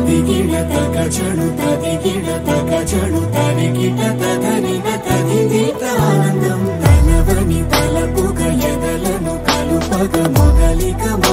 తదిగిడ తగచడు తదిగిడ తగచడు తరిగిట తదరిన తదిగిట ఆనందం తలవని తలపుగ ఎదలను కలుపగ మొగలిక